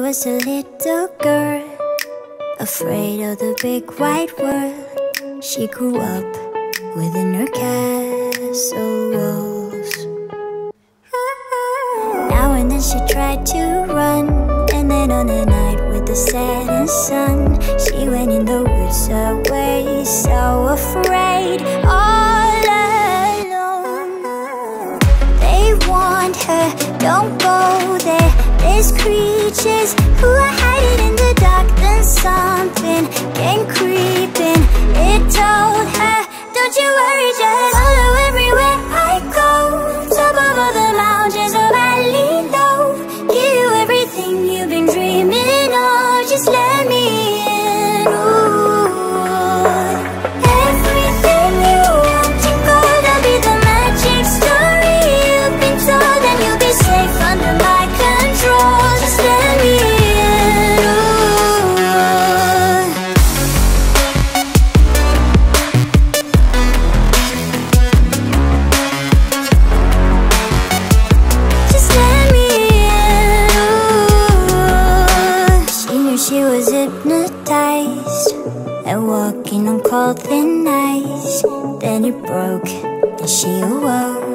was a little girl, afraid of the big white world. She grew up within her castle walls. Now and then she tried to run, and then on a night with the setting sun, she went in the woods away, so afraid, all alone. They warned her, don't go there, there's creatures who are hiding in the dark. Then something came creeping, it told her, don't you worry, just follow everywhere I go. Top of all the mountains, a valley low, give you everything you've been dreaming of. Just let me in. Ooh. Everything you want to go, there'll be the magic story you've been told, and you'll be safe under my control. Just let me in. She was hypnotized and walking on cold thin ice. Then it broke and she awoke.